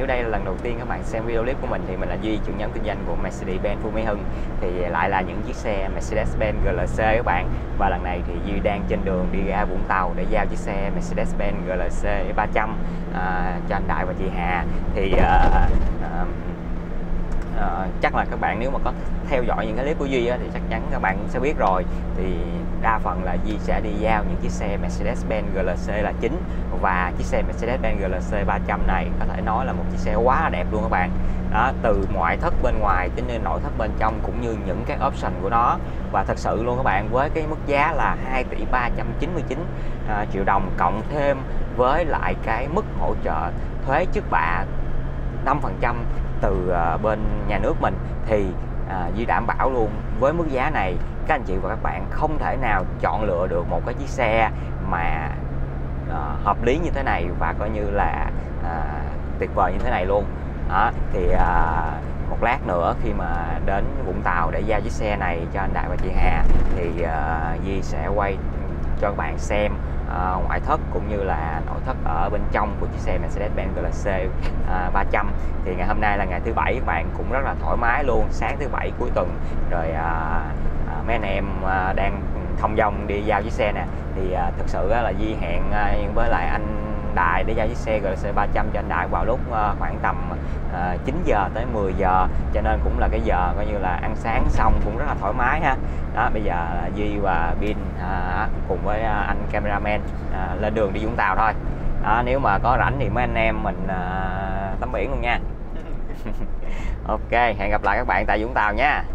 nếu đây là lần đầu tiên các bạn xem video clip của mình thì mình là Duy, trưởng nhóm kinh doanh của Mercedes-Benz Phú Mỹ Hưng. Thì lại là những chiếc xe Mercedes-Benz GLC các bạn. Và lần này thì Duy đang trên đường đi ra Vũng Tàu để giao chiếc xe Mercedes-Benz GLC 300 cho anh Đại và chị Hà. Thì chắc là các bạn nếu mà có theo dõi những cái clip của Duy á, thì chắc chắn các bạn sẽ biết rồi. Thì đa phần là Duy sẽ đi giao những chiếc xe Mercedes-Benz GLC là chính. Và chiếc xe Mercedes-Benz GLC 300 này có thể nói là một chiếc xe quá là đẹp luôn các bạn. Đó, từ ngoại thất bên ngoài đến nội thất bên trong cũng như những cái option của nó. Và thật sự luôn các bạn, với cái mức giá là 2 tỷ 399 triệu đồng cộng thêm với lại cái mức hỗ trợ thuế trước bạ 5% từ bên nhà nước mình thì Duy đảm bảo luôn với mức giá này các anh chị và các bạn không thể nào chọn lựa được một cái chiếc xe mà hợp lý như thế này và coi như là tuyệt vời như thế này luôn. Đó, thì một lát nữa khi mà đến Vũng Tàu để giao chiếc xe này cho anh Đại và chị Hà thì Duy sẽ quay cho các bạn xem ngoại thất cũng như là nội thất ở bên trong của chiếc xe Mercedes-Benz GLC 300. Thì ngày hôm nay là ngày thứ Bảy các bạn, cũng rất là thoải mái luôn, sáng thứ Bảy cuối tuần rồi mấy anh em đang thông dong đi giao chiếc xe nè. Thì thực sự là Duy hẹn với lại anh Đại để giao chiếc xe GLC 300 cho anh Đại vào lúc khoảng tầm 9 giờ tới 10 giờ, cho nên cũng là cái giờ coi như là ăn sáng xong cũng rất là thoải mái ha. Đó, bây giờ Duy và Bin cùng với anh cameraman lên đường đi Vũng Tàu thôi. Đó, nếu mà có rảnh thì mấy anh em mình tắm biển luôn nha. Ok, hẹn gặp lại các bạn tại Vũng Tàu nha.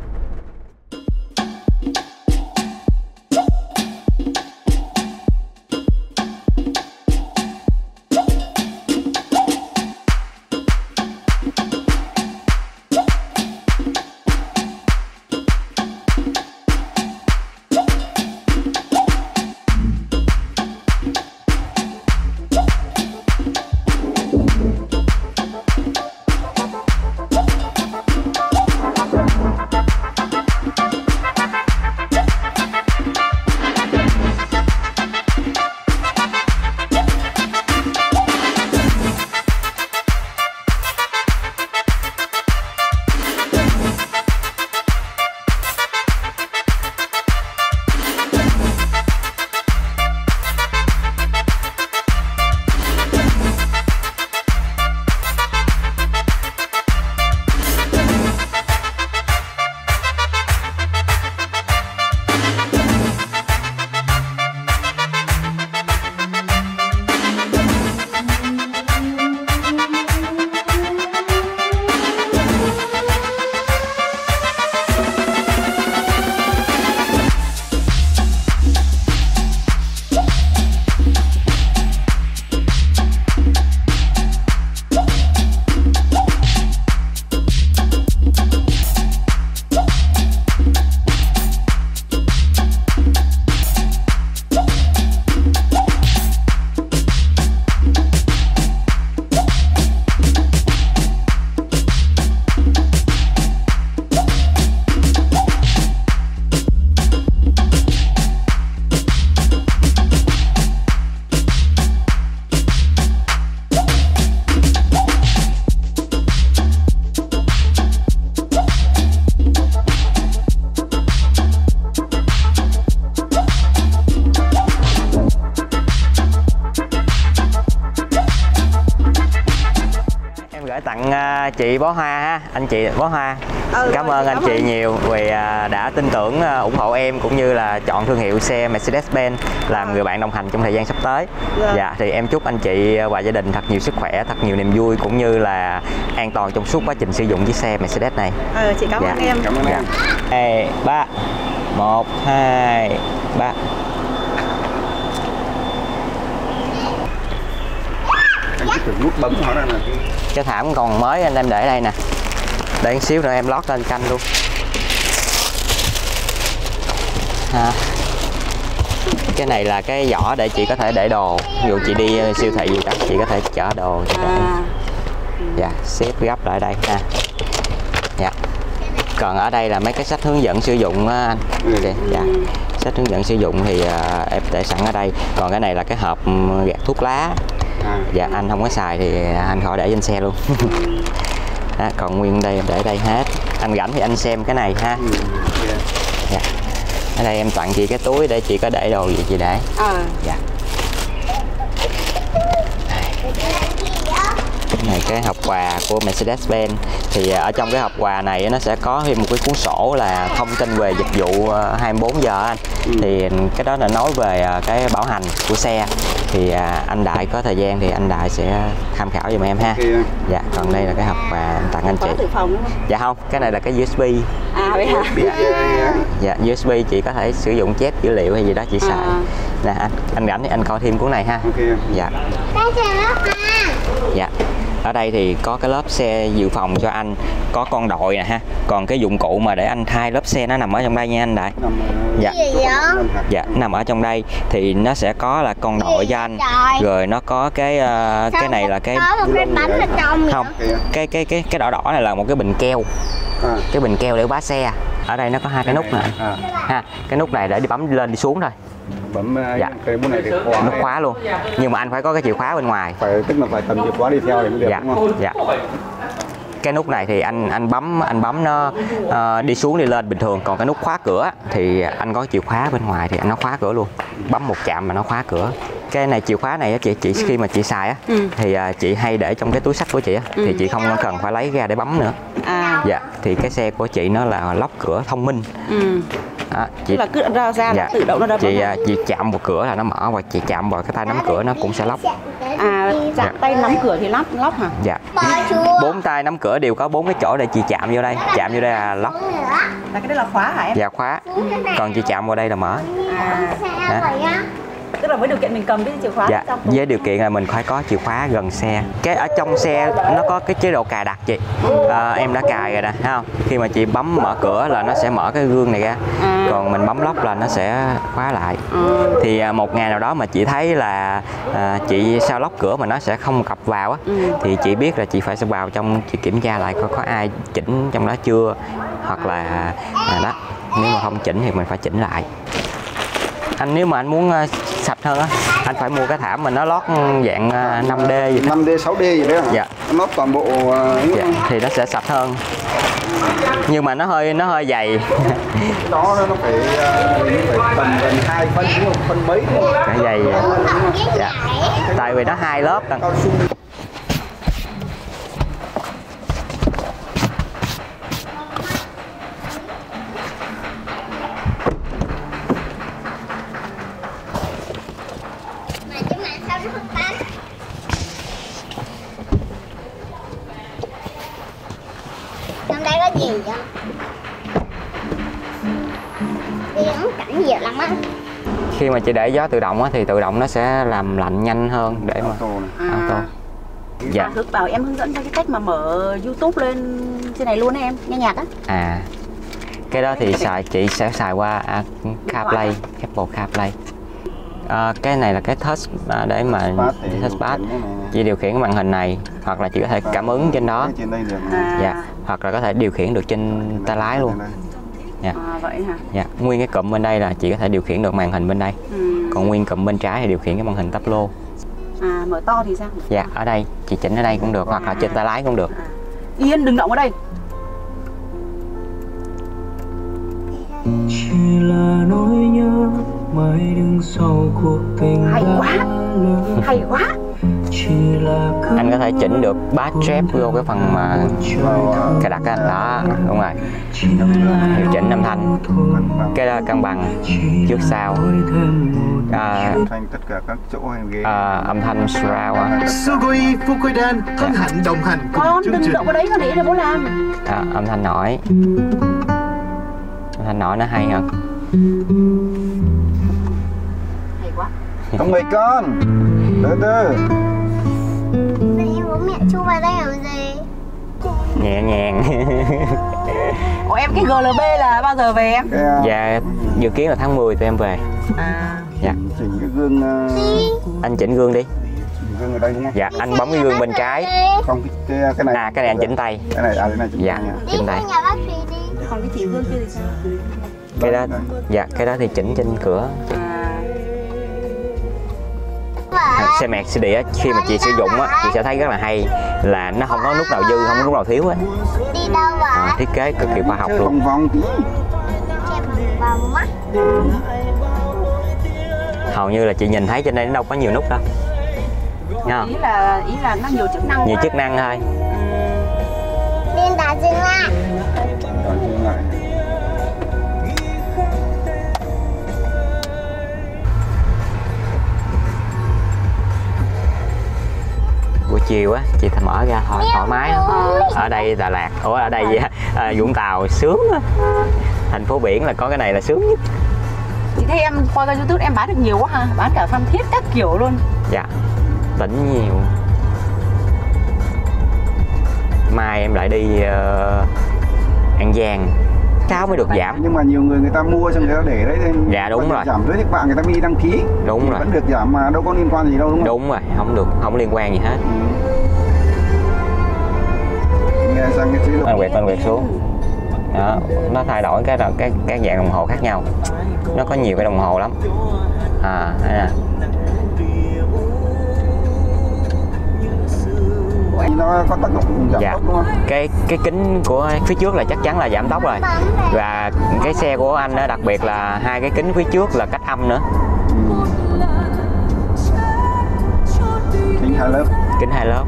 Chị Bó Hoa ha, anh chị Bó Hoa. Cảm ơn anh chị nhiều vì đã tin tưởng ủng hộ em cũng như là chọn thương hiệu xe Mercedes-Benz làm người bạn đồng hành trong thời gian sắp tới. Dạ, thì em chúc anh chị và gia đình thật nhiều sức khỏe, thật nhiều niềm vui cũng như là an toàn trong suốt quá trình sử dụng chiếc xe Mercedes này. Chị cảm ơn em. Cảm ơn em. 2, 3. 1, 2, 3. Nút bấm họ đây nè. Cái thảm còn mới anh em để đây nè. Để một xíu nữa em lót lên canh luôn. Cái này là cái giỏ để chị có thể để đồ. Ví dụ chị đi siêu thị gì đó, chị có thể chở đồ. Dạ, xếp gấp lại đây ha. Dạ. Còn ở đây là mấy cái sách hướng dẫn sử dụng anh. Dạ. Sách hướng dẫn sử dụng thì em để sẵn ở đây. Còn cái này là cái hộp gạt thuốc lá. Dạ anh không có xài thì anh khỏi để trên xe luôn. Đó, còn nguyên đây em để đây hết. Anh rảnh thì anh xem cái này ha. Dạ. Ở đây em tặng chị cái túi để chị có để đồ gì chị để. Dạ. Cái này cái hộp quà của Mercedes-Benz. Thì ở trong cái hộp quà này nó sẽ có thêm một cái cuốn sổ là thông tin về dịch vụ 24 giờ anh. Thì cái đó là nói về cái bảo hành của xe. Thì anh Đại có thời gian thì anh Đại sẽ tham khảo giùm em ha. Dạ, còn đây là cái hộp quà tặng anh chị. Từ phòng đúng không? Dạ không, cái này là cái USB. Vậy hả? Dạ, USB chị có thể sử dụng chép dữ liệu hay gì đó chị xài. Nè anh rảnh thì anh coi thêm cuốn này ha. Dạ. Dạ. Ở đây thì có cái lớp xe dự phòng cho anh, có con đội nè ha. Còn cái dụng cụ mà để anh thay lớp xe nó nằm ở trong đây nha anh Đại. Dạ. Dạ, nằm ở trong đây thì nó sẽ có là con đội cho anh. Rồi nó có cái này là cái không, cái đỏ đỏ này là một cái bình keo. Cái bình keo để khóa xe. Ở đây nó có hai cái nút này. Ha, cái nút này để đi bấm lên đi xuống thôi. Bấm dạ. cái bút này thì khóa. Nút khóa luôn. Nhưng mà anh phải có cái chìa khóa bên ngoài. Tức là phải cầm chìa khóa đi theo để mới được dạ. đúng không? Dạ. Cái nút này thì anh bấm nó đi xuống đi lên bình thường. Còn cái nút khóa cửa thì anh có chìa khóa bên ngoài thì anh nó khóa cửa luôn. Bấm một chạm mà nó khóa cửa. Cái này chìa khóa này chị khi mà chị xài á thì chị hay để trong cái túi xách của chị á, thì chị không cần phải lấy ra để bấm nữa. Dạ, thì cái xe của chị nó là lóc cửa thông minh. Chị là cứ ra dạ. Tự động nó đâm. Chị chạm vào cửa là nó mở, và chị chạm vào cái tay nắm cửa nó cũng sẽ lóc. Chạm tay nắm cửa thì lóc hả? Dạ. 4 tay nắm cửa đều có 4 cái chỗ để chị chạm vô đây. Chạm vô đây là lóc. Là cái đây là khóa hả em? Dạ khóa. Còn chị chạm vào đây là mở. Tức là với điều kiện mình cầm cái chìa khóa. Dạ, với điều kiện là mình phải có chìa khóa gần xe. Cái ở trong xe nó có cái chế độ cài đặt chị. Em đã cài rồi nè, thấy không? Khi mà chị bấm mở cửa là nó sẽ mở cái gương này ra. Còn mình bấm lóc là nó sẽ khóa lại. Thì một ngày nào đó mà chị thấy là chị sao lóc cửa mà nó sẽ không cập vào á, thì chị biết là chị phải vào trong chị kiểm tra lại coi có ai chỉnh trong đó chưa, hoặc là đó, nếu mà không chỉnh thì mình phải chỉnh lại. Anh nếu mà anh muốn sạch hơn á, anh phải mua cái thảm mà nó lót dạng 5D gì đó. 5D, 6D gì đấy hả? Dạ. Nó toàn bộ dạ. Thì nó sẽ sạch hơn. Nhưng mà nó hơi dày. Đó nó phải tầm gần 2 phân đúng không? Phân mấy đúng không? Cái dày. Dạ. Tại vì nó 2 lớp. Trong đây có gì vậy? Đi ngắm cảnh nhiều lắm á. Khi mà chị để gió tự động á, thì tự động nó sẽ làm lạnh nhanh hơn để mà auto. Dạ. Bảo em hướng dẫn cho cái cách mà mở YouTube lên trên này luôn em, nghe nhạc á. Cái đó thì chị sẽ xài qua CarPlay, Apple CarPlay. Cái này là cái touch để mà touchpad. Chị điều khiển cái màn hình này, hoặc là chị có thể cảm ứng trên đó. Dạ. Hoặc là có thể điều khiển được trên tay lái luôn. Dạ. Vậy hả? Dạ. Nguyên cái cụm bên đây là chị có thể điều khiển được màn hình bên đây. Còn nguyên cụm bên trái thì điều khiển cái màn hình táp lô. Mở to thì sao? Dạ, ở đây chị chỉnh ở đây cũng được, hoặc là trên tay lái cũng được. Yên, đừng động ở đây. Chỉ là nỗi nhớ mãi đứng sau cuộc tình. Hay quá, hay quá. Anh có thể chỉnh được bass trap vô cái phần mà cài đặt anh đó, đúng rồi. Điều chỉnh âm thanh, cái đó cân bằng trước sau. Tất cả các chỗ âm thanh surround á. Sugoi Fukudan hân hạnh đồng hành cùng con chương đừng trình. động vào đấy mà để bố làm. Âm thanh nổi. Âm thanh nổi nó hay hơn. Hay quá. Không mày con. Từ từ. Vậy em bố mẹ chu vào đây làm gì? Nhẹ nhàng. Ủa em cái GLB là bao giờ về em? Dạ, dự kiến là tháng 10 tụi em về. Dạ. Chỉnh cái gương. Anh chỉnh gương đi. Gương ở đây đúng không? Dạ, anh bấm cái gương bên trái. Không, cái này. Cái này anh chỉnh tay. Cái này, cái này chỉnh dạ, tay nha. chỉnh tay. Nhà bác sĩ đi. Còn cái chỉ gương kia thì sao? Cái đó, dạ, cái đó thì chỉnh trên cửa. Vậy xe Mercedes á, khi mà chị sử dụng á, chị sẽ thấy rất là hay là nó không có nút nào dư, không có nút nào thiếu á. Đi đâu vậy? Thiết kế cực kỳ khoa học luôn. Vòng vòng tí. Che vào mắt. Hầu như là chị nhìn thấy trên đây nó đâu có nhiều nút đâu. Nha. Ý là nó nhiều chức năng. Nhiều chức năng thôi. Nên đã dừng lại. Rồi dừng lại. Buổi chiều á chị mở ra thoải mái. Ở đây Đà Lạt, ở đây Vũng Tàu sướng á. Thành phố biển là có cái này là sướng nhất. Chị thấy em qua kênh YouTube em bán được nhiều quá ha, bán cả Phan Thiết các kiểu luôn. Dạ, tỉnh nhiều. Mai em lại đi An Giang, cháu mới được giảm. Nhưng mà nhiều người ta mua xong người ta để đấy nên dạ đúng rồi. Giảm thuế các bạn người ta đi đăng ký. Đúng rồi. Vẫn được giảm mà đâu có liên quan gì đâu đúng không? Đúng rồi, không được, không liên quan gì hết. Nghe sang cái chế độ. Anh quẹt xuống. Đó, nó thay đổi các dạng đồng hồ khác nhau. Nó có nhiều cái đồng hồ lắm. Đây nè. Nó có tác dụng giảm tốc đúng không? Cái kính của phía trước là chắc chắn là giảm tốc rồi. Và cái xe của anh đó, đặc biệt là hai cái kính phía trước là cách âm nữa. Kính 2 lớp. Kính 2 lớp.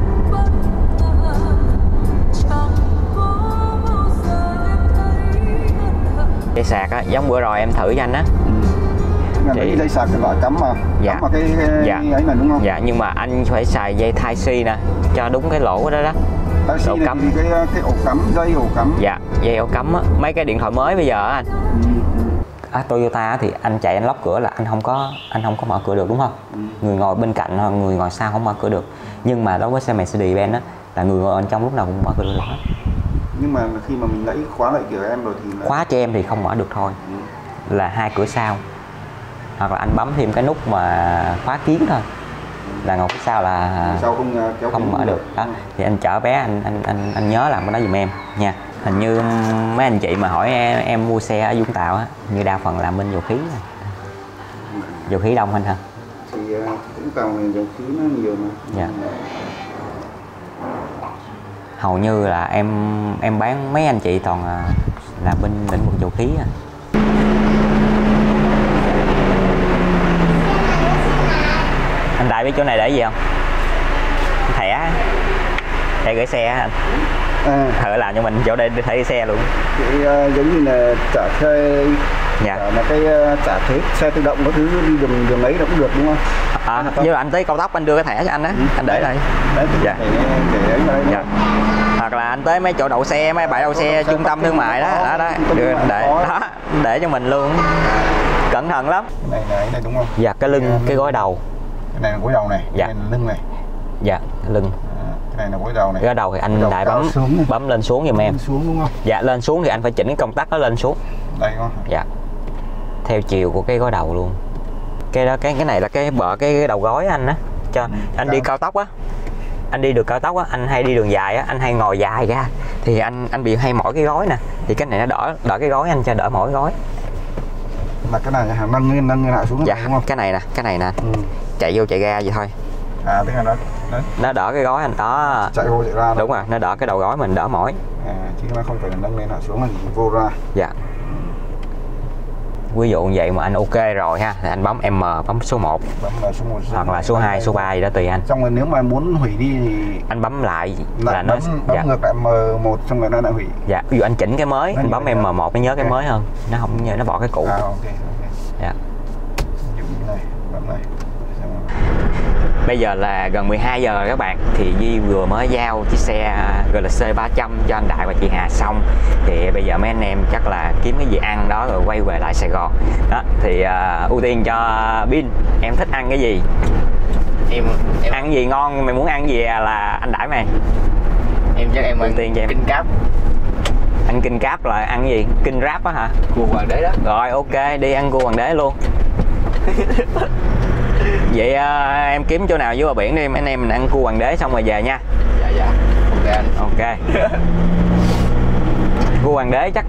Dây sạc á, giống bữa rồi em thử cho anh á. Cái dây sạc loại cắm mà. Dạ. Cắm vào cái ấy này đúng không? Dạ, nhưng mà anh phải xài dây Type-C nè, cho đúng cái lỗ đó đó. Type-C này thì cái ổ cắm, dây ổ cắm. Dạ, dây ổ cắm á, mấy cái điện thoại mới bây giờ á anh. Toyota thì anh chạy anh lóc cửa là anh không có mở cửa được đúng không? Người ngồi bên cạnh hoặc người ngồi sau không mở cửa được. Nhưng mà đối với xe Mercedes-Benz á là người ngồi bên trong lúc nào cũng mở cửa được hết. Nhưng mà khi mà mình lấy khóa lại cửa em rồi thì khóa cho em thì không mở được thôi. Là hai cửa sau. Hoặc là anh bấm thêm cái nút mà khóa kiến thôi. Là ngồi phía sau là không mở được. Đó. Thì anh chở bé anh nhớ làm cái đó giùm em nha. Hình như mấy anh chị mà hỏi em mua xe ở Vũng Tàu á, như đa phần làm bên dầu khí. Dầu khí đông anh hả? Thì Vũng Tàu này dầu khí nó nhiều mà. Dạ. Hầu như là em bán mấy anh chị toàn là bên lĩnh vực dầu khí à. Anh Đại biết chỗ này để gì không? Thẻ gửi xe anh. Thợ làm cho mình chỗ đây để thấy xe luôn. Thì giống như là trả thuê. Dạ. Là cái trả thuế xe tự động có thứ đi đường ấy nó cũng được đúng không? Như anh tới cao tốc anh đưa cái thẻ cho anh á, anh để đây. Đấy, dạ. Để đấy. Dạ. Hoặc là anh tới mấy chỗ đậu xe, mấy bãi đậu xe trung tâm thương mại đó, đưa để cho mình luôn. Cẩn thận lắm. Cái này đúng không? Dạ, cái lưng, cái gối đầu. Cái này là gối đầu này, dạ. Cái này là lưng này. Dạ, lưng. Cái này là gối đầu này. Gối đầu thì anh Đại bấm lên xuống giùm em. Lên xuống đúng không? Dạ, lên xuống thì anh phải chỉnh cái công tắc nó lên xuống. Đây không? Dạ. Theo chiều của cái gối đầu luôn. Cái đó cái này là cái đầu gối anh á. Cho anh đi cao tốc á. Anh đi được cao tốc á, anh hay đi đường dài á, anh hay ngồi dài ra thì anh bị hay mỏi cái gối nè. Thì cái này nó đỡ cái gối anh, cho đỡ mỏi gối. Là cái này nâng hạ xuống dạ, đúng không? cái này nè. Chạy vô chạy ra vậy thôi. Tức là nó đỡ cái gối anh đó. Chạy vô chạy ra. Đúng rồi, nó đỡ cái đầu gối mình đỡ mỏi. Chứ nó không phải là nâng lên hạ xuống là chỉ vô ra. Dạ. Ví dụ như vậy mà anh ok rồi ha, thì anh bấm M, bấm số 1. Bấm số 1 hoặc là số 2, số 3 gì đó tùy anh. Xong rồi nếu mà muốn hủy đi thì anh bấm lại là nó bấm ngược lại M1 xong rồi nó lại hủy. Dạ, ví dụ anh chỉnh cái mới, anh bấm M1 nó nhớ cái mới hơn. Nó không nhớ, nó bỏ cái cũ. Ok. Dạ. Này, bấm này. Bây giờ là gần 12 giờ rồi các bạn. Thì Duy vừa mới giao chiếc xe GLC 300 cho anh Đại và chị Hà xong. Thì bây giờ mấy anh em chắc là kiếm cái gì ăn đó rồi quay về lại Sài Gòn. Đó, thì ưu tiên cho Bin. Em thích ăn cái gì? Em ăn cái gì ngon, mày muốn ăn gì là anh đãi mày. Em chắc em ưu tiên cho em kinh cáp. Ăn kinh cáp là ăn gì? Kinh ráp á hả? Cua Hoàng Đế đó. Rồi ok, đi ăn cua Hoàng Đế luôn. Vậy em kiếm chỗ nào dưới bờ biển đi, mấy anh em mình ăn cua Hoàng Đế xong rồi về nha. Dạ. Ok anh. Ok. Cua Hoàng Đế chắc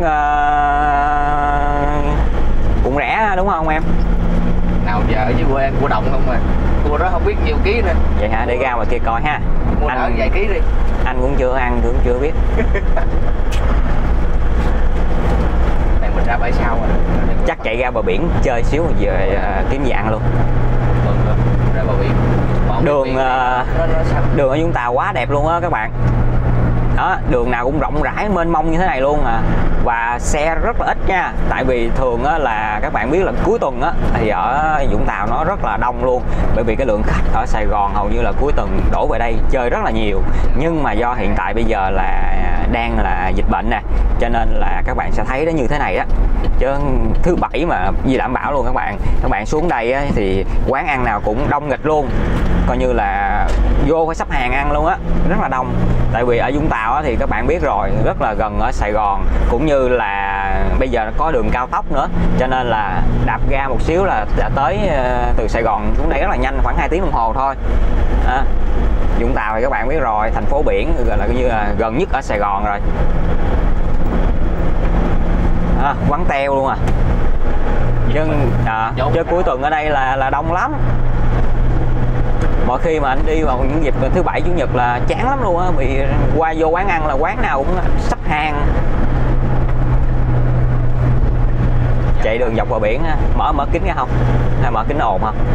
cũng rẻ đúng không em? Nào giờ ở dưới quê em của Đồng không à? cua đó không biết nhiều ký nữa. Vậy hả? Để ra ngoài kia coi ha. Mua đỡ vài ký đi. Anh cũng chưa ăn, cũng chưa biết. Này mình ra bãi sau rồi. Chắc chạy ra bờ biển chơi xíu về kiếm gì ăn luôn. Ra bờ biển. Đường đường ở Vũng Tàu quá đẹp luôn á các bạn. Đó, đường nào cũng rộng rãi mênh mông như thế này luôn à. Và xe rất là ít nha. Tại vì thường á, là các bạn biết là cuối tuần á, thì ở Vũng Tàu nó rất là đông luôn. Bởi vì cái lượng khách ở Sài Gòn hầu như là cuối tuần đổ về đây chơi rất là nhiều. Nhưng mà do hiện tại bây giờ là đang là dịch bệnh nè, cho nên là các bạn sẽ thấy nó như thế này á. Chứ thứ bảy mà gì đảm bảo luôn các bạn xuống đây á, thì quán ăn nào cũng đông nghịch luôn. Coi như là vô phải xếp hàng ăn luôn á, rất là đông. Tại vì ở Vũng Tàu á, thì các bạn biết rồi, rất là gần ở Sài Gòn, cũng như là bây giờ có đường cao tốc nữa, cho nên là đạp ga một xíu là đã tới từ Sài Gòn xuống đây rất là nhanh, khoảng 2 tiếng đồng hồ thôi. Vũng Tàu thì các bạn biết rồi, thành phố biển gọi là như là gần nhất ở Sài Gòn rồi. Quán teo luôn à. Chứ cuối tuần ở đây là đông lắm. Mỗi khi mà anh đi vào những dịp thứ bảy chủ nhật là chán lắm luôn á, vì qua vô quán ăn là quán nào cũng sắp hàng. Chạy đường dọc bờ biển á, mở kính ra không? Hay mở kính ồn không?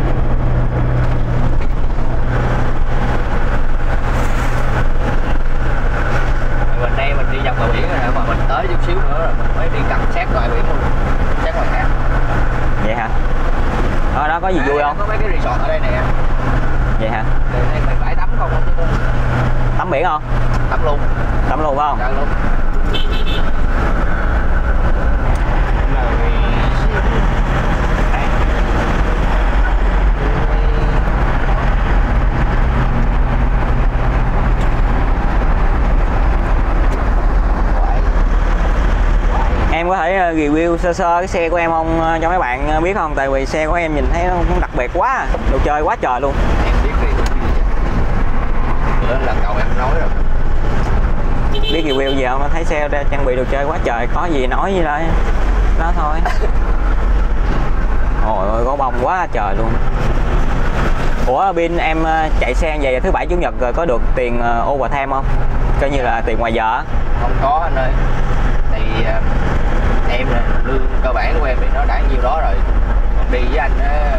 Mình đây mình đi dọc bờ biển rồi mà mình tới chút xíu nữa rồi mình mới đi cặp sát ngoài biển luôn, sát ngoài cảng. Vậy hả? Ở đó có gì vui không? Có mấy cái resort ở đây nè. Vậy hả? Đây mày bãi tắm không? Tắm biển không? Tắm luôn. Tắm luôn phải không? Dạ luôn. Em có thể review sơ sơ cái xe của em không cho mấy bạn biết không? Tại vì xe của em nhìn thấy nó cũng đặc biệt quá, đồ chơi quá trời luôn. Em biết review gì vậy? Bữa lần đầu em nói rồi. Biết review gì không? Nó thấy xe trang bị đồ chơi quá trời, có gì nói gì đây. Đó thôi. Ôi ơi, có bông quá trời luôn. Ủa pin em chạy xe về thứ bảy chủ nhật rồi có được tiền overtime không? Coi như là tiền ngoài giờ. Không có anh ơi. Thì em là lương cơ bản của em thì nó đã nhiêu đó rồi. Còn đi với anh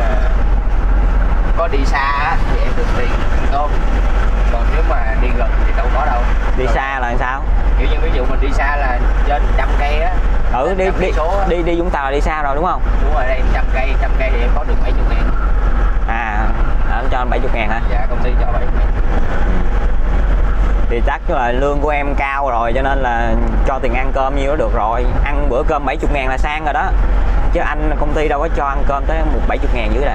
có đi xa thì em được tiền ăn cơm. Còn nếu mà đi gần thì đâu có đâu. Đi xa là sao? Kiểu như ví dụ mình đi xa là trên 100 cây á. Đi Vũng Tàu là đi xa rồi đúng không? Đúng rồi, đây 100 cây thì em có được 70.000. À, anh cho anh 70.000 hả? Dạ, công ty cho 70.000. Thì chắc là lương của em cao rồi cho nên là cho tiền ăn cơm nhiêu đó được rồi. Ăn bữa cơm 70.000 là sang rồi đó. Chứ anh công ty đâu có cho ăn cơm tới 70.000 dữ đã.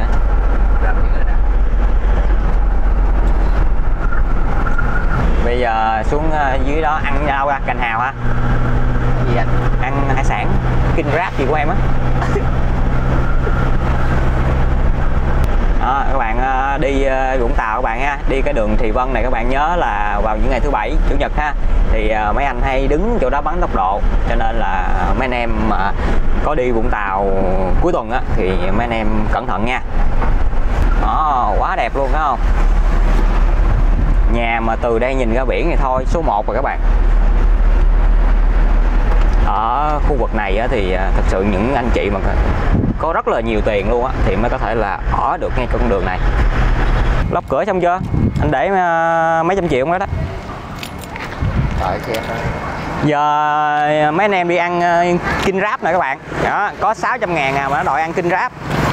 Bây giờ xuống dưới đó ăn đâu ra? Cành Hào hả? Gì anh? Ăn hải sản, King Crab gì của em á. Đó, các bạn đi Vũng Tàu các bạn ha, đi cái đường Thị Vân này các bạn nhớ là vào những ngày thứ bảy chủ nhật ha, thì mấy anh hay đứng chỗ đó bắn tốc độ, cho nên là mấy anh em mà có đi Vũng Tàu cuối tuần á thì mấy anh em cẩn thận nha. Đó, quá đẹp luôn phải không? Nhà mà từ đây nhìn ra biển thì thôi số 1 rồi các bạn. Ở khu vực này á, thì thật sự những anh chị mà có rất là nhiều tiền luôn á thì mới có thể là ở được ngay con đường này. Lắp cửa xong chưa? Anh để mấy trăm triệu đó đó. Giờ mấy anh em đi ăn King Crab này các bạn. Đó, có 600.000 à mà nó đòi ăn King Crab.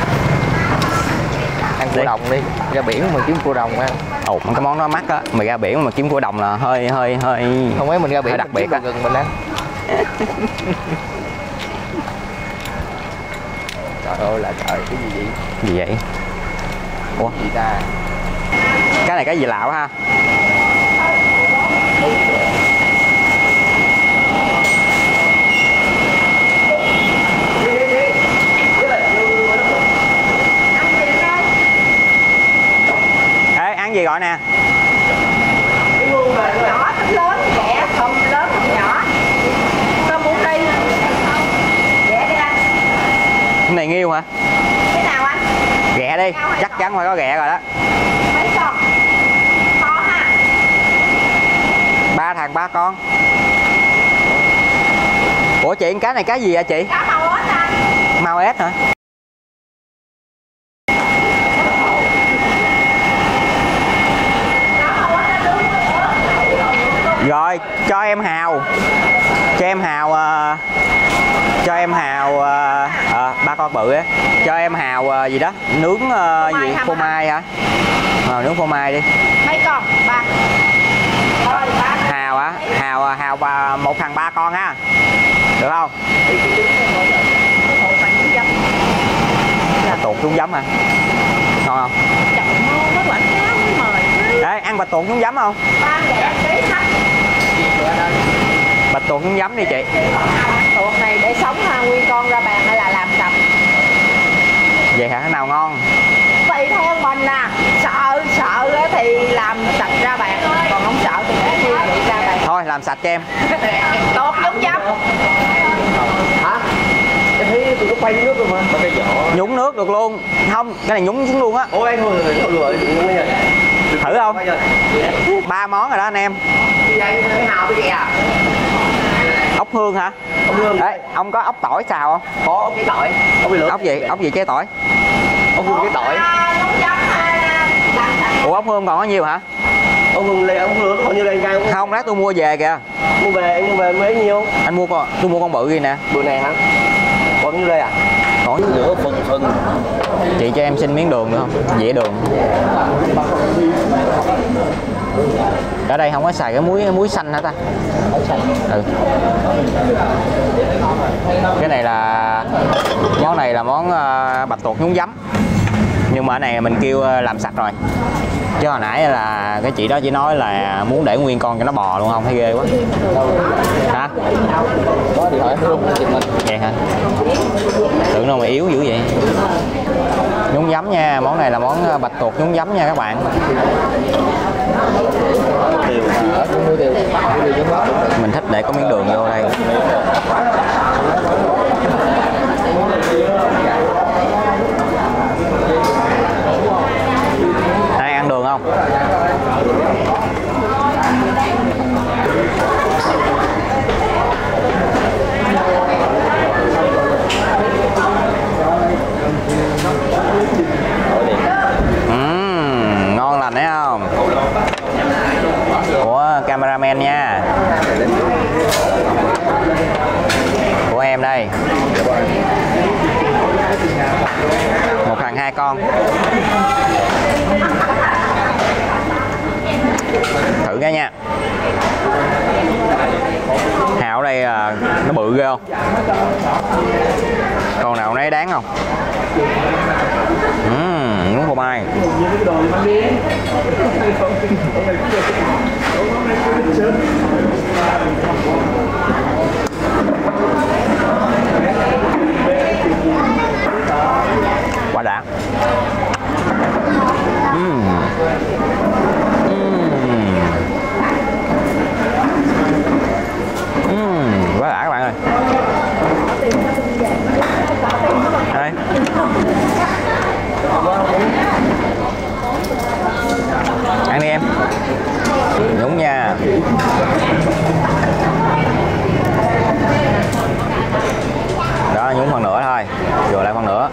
Ăn cua đồng đi, ra biển mà kiếm cua đồng ha. Ồ, cái món đó mắc á, mà ra biển mà kiếm cua đồng là hơi không ấy, mình ra biển đặc biệt á. Gần mình ăn. Trời ơi là trời, cái gì vậy? Gì vậy? Ủa? Gì ta? Cái này cái gì lạ quá ha? Ê, ăn gì gọi nè? Nhỏ thích lớn, rẻ không lớn không nhỏ. Có muốn đi. Rẻ đi anh. Cái này nghiêu hả? Cái nào anh? Rẻ ghẹ đi, chắc chắn phải có ghẹ rồi đó. Mấy con? Khó ha. 3 thằng 3 con. Ủa chị, cái này cá gì hả chị? Cá màu ếch à? Màu ếch hả? Rồi, cho em Hào. Cho em Hào cho em Hào 3 con bự á. Cho em Hào gì đó, nướng gì phô mai hả? Nướng phô mai đi. Mấy con? 3. Rồi, 3. Hào á, Hào và 1 thằng 3 con ha. Được không? Là tuột trúng giấm hả? Ngon không? Chậm ngon mới quảng cáo mới mời chứ. Đấy, ăn bạch tuột trúng giấm không? 3 ghẹ ký thấp. Bạch tuột trúng giấm đi chị. Tuột này để sống ha, nguyên con ra bàn hay là làm sạch? Vậy hả? Cái nào ngon? Tùy theo mình nè. Sợ thì làm sạch ra bàn, còn không sợ thì để như vậy ra bàn. Thôi làm sạch cho em. Tuột giống giấm. Hả? Em thấy tụi nó quay nước rồi mà. Có cái vỏ. Nhúng nước được luôn. Không, cái này nhúng xuống luôn á. Ôi anh thôi rồi. Thử không? 3 món rồi đó anh em. Cái Hào cái ghẹ. Ốc hương hả? Ốc hương. Đấy, ông có ốc tỏi xào không? Có ốc cái tỏi. Ốc gì? Ốc gì chế tỏi? Ốc hương cái tỏi. Ủa ốc hương còn có nhiều hả? Ốc hương lấy ốc hương còn như đây gai không? Lát tôi mua về kìa. Mua về anh mua về mấy nhiêu? Anh mua con, tôi mua con bự gì nè. Bự này hả? Còn như đây à? Còn nửa phần. Chị cho em xin miếng đường được không? Dĩa đường. Ở đây không có xài cái muối xanh hả ta? Ừ. Cái này là món bạch tuột nhúng giấm. Nhưng mà cái này mình kêu làm sạch rồi. Chứ hồi nãy là cái chị đó chỉ nói là muốn để nguyên con cho nó bò luôn, không thấy ghê quá. Hả? Có điện thoại luôn chụp mình. Vậy hả? Tưởng đâu mà yếu dữ vậy. Nhúng giấm nha, món này là món bạch tuột nhúng giấm nha các bạn. Mình thích để có miếng đường vô đây. Ai ăn đường không? Ngon lành đấy không? Của cameraman nha. Của em đây. 1 thằng 2 con. Thử cái nha. Hào ở đây nó bự ghê không? Con nào nấy đáng không? Nướng phô mai. Quá đã. Quá đã các bạn ơi. Đây. Ăn đi em. Đúng nha. Đó, nhúng phần nữa thôi. Rồi lại phần nữa.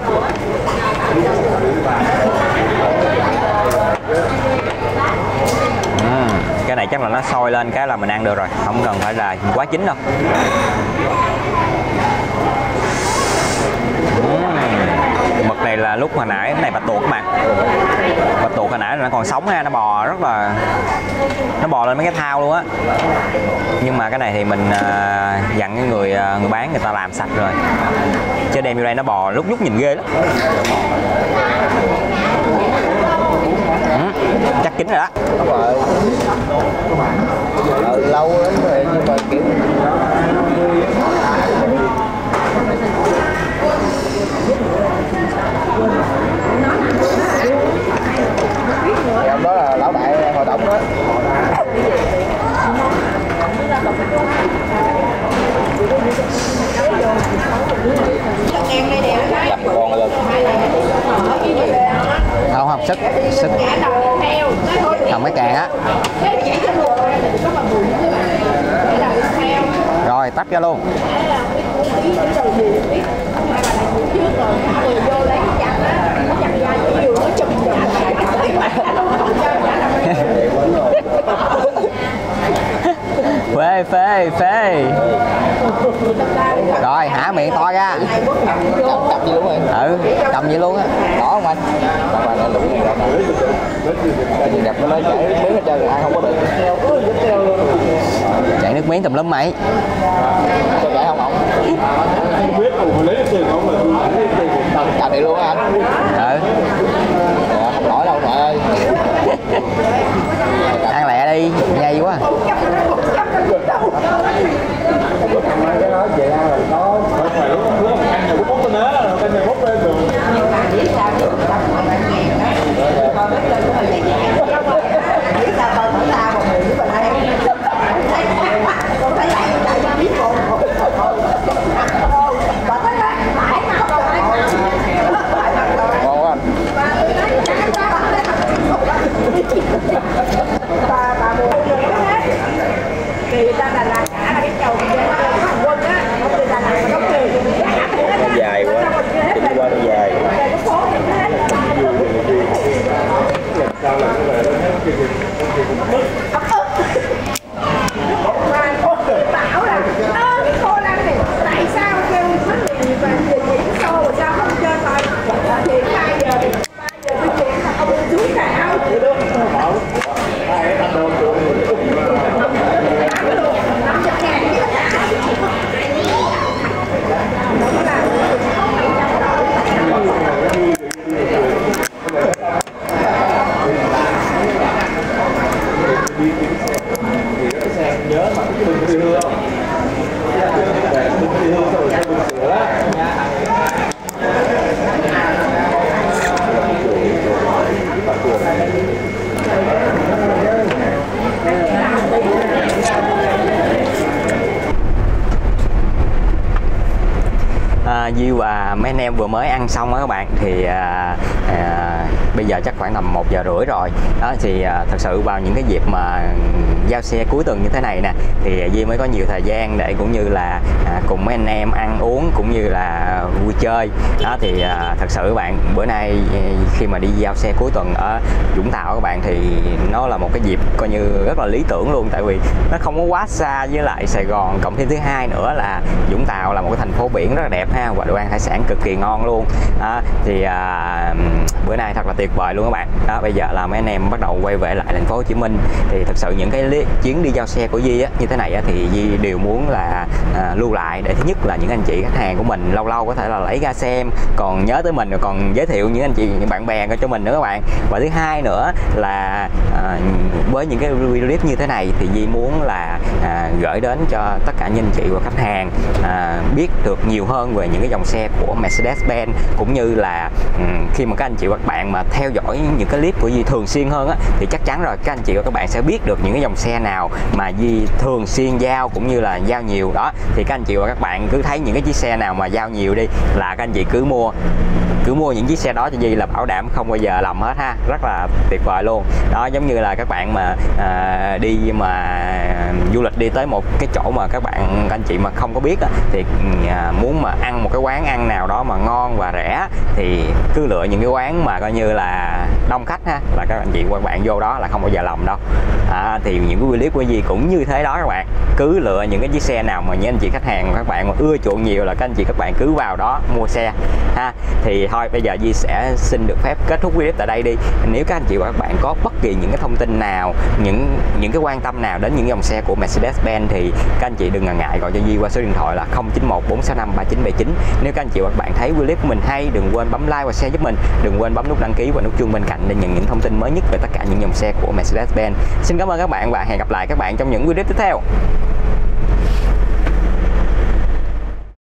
Cái này chắc là nó sôi lên cái là mình ăn được rồi, không cần phải là quá chín đâu. Mực này là lúc hồi nãy cái này bạch tuột mà. Bạch tuột hồi nãy là nó còn sống ha, nó bò rất là, nó bò lên mấy cái thau luôn á. Nhưng mà cái này thì mình dặn cái người bán người ta làm sạch rồi, chứ đem vô đây nó bò lúc nhìn ghê lắm. Chắc chín rồi đó. Đúng rồi. Lâu lắm rồi nhưng mà kiểu đó là lão đại hội tổng đó. Làm con lên. ra luôn. Phê phê phê. Rồi hả miệng to ra. Cầm gì luôn rồi. Ừ, cầm vậy luôn á. Đó không anh? Mà nó lũ đẹp nó nói chảy miếng hết trơn ai không có được. Chảy nước miếng tùm lum mày. Cho chảy không ổng. Không biết rồi lấy tiền không mà Cầm này luôn á anh. Ừ. Không nổi đâu ngoại ơi. Ăn lẹ đi, nhây quá. cái đó chị ăn là có phải lúc ăn rồi bút lên đó rồi cái này bút lên rồi. Thì ra Đà Lạt cả là cái cầu Quân á, từ Đà Lạt nó kì Dài quá, đi qua nó dài. Sao là cái này bảo là cái cô Lan này tại sao kêu bánh mì và gì xô rồi sao không chơi thôi thì 2 giờ thì 3 giờ cái chuyện là ông xuống đảo nhớ mà cái bình đi hương không? Bình đi hương rồi cái bình sữa Duy và mấy anh em vừa mới ăn xong đó các bạn, thì bây giờ chắc khoảng tầm 1 giờ rưỡi rồi đó, thì thật sự vào những cái dịp mà giao xe cuối tuần như thế này nè thì Duy mới có nhiều thời gian để cũng như là cùng mấy anh em ăn uống cũng như là vui chơi đó. Thì thật sự các bạn, bữa nay khi mà đi giao xe cuối tuần ở Vũng Tàu các bạn thì nó là một cái dịp coi như rất là lý tưởng luôn, tại vì nó không có quá xa với lại Sài Gòn, cộng thêm thứ hai nữa là Vũng Tàu là một cái thành phố biển rất là đẹp ha, và đồ ăn hải sản cực kỳ ngon luôn đó. Thì bữa nay thật là tuyệt vời luôn các bạn đó. Bây giờ là mấy anh em bắt đầu quay về lại thành phố Hồ Chí Minh, thì thật sự những cái chuyến đi giao xe của Duy á, như thế này á, thì Duy đều muốn là lưu lại để thứ nhất là những anh chị khách hàng của mình lâu lâu có thể là lấy ra xem, còn nhớ tới mình rồi còn giới thiệu những anh chị những bạn bè cho mình nữa các bạn. Và thứ hai nữa là với những cái video clip như thế này thì Duy muốn là gửi đến cho tất cả những anh chị và khách hàng biết được nhiều hơn về những cái dòng xe của Mercedes-Benz, cũng như là khi mà các anh chị và các bạn mà theo dõi những cái clip của Duy thường xuyên hơn á, thì chắc chắn rồi các anh chị và các bạn sẽ biết được những cái dòng xe nào mà Duy thường xuyên giao cũng như là giao nhiều đó. Thì các anh chị và các bạn cứ thấy những cái chiếc xe nào mà giao nhiều đi là các anh chị cứ mua những chiếc xe đó cho Duy, là bảo đảm không bao giờ lầm hết ha, rất là tuyệt vời luôn đó. Giống như là các bạn mà đi mà du lịch đi tới một cái chỗ mà các anh chị mà không có biết á, thì muốn mà ăn một cái quán ăn nào đó mà ngon và rẻ thì cứ lựa những cái quán mà coi như là đông khách ha, là các anh chị và các bạn vô đó là không bao giờ lầm đâu. Thì những cái clip của Duy cũng như thế đó các bạn, cứ lựa những cái chiếc xe nào mà những anh chị khách hàng mà các bạn mà ưa chuộng nhiều là các anh chị các bạn cứ vào đó mua xe ha. Thì thôi bây giờ Duy sẽ xin được phép kết thúc clip tại đây đi. Nếu các anh chị và các bạn có bất kỳ những cái thông tin nào, những cái quan tâm nào đến những dòng xe của Mercedes-Benz thì các anh chị đừng ngần ngại gọi cho Duy qua số điện thoại là 091 465 3979. Nếu các anh chị và các bạn thấy clip của mình hay, đừng quên bấm like và share giúp mình, đừng quên bấm nút đăng ký và nút chuông bên cạnh để nhận những thông tin mới nhất về tất cả những dòng xe của Mercedes-Benz. Xin cảm ơn các bạn và hẹn gặp lại các bạn trong những video tiếp theo.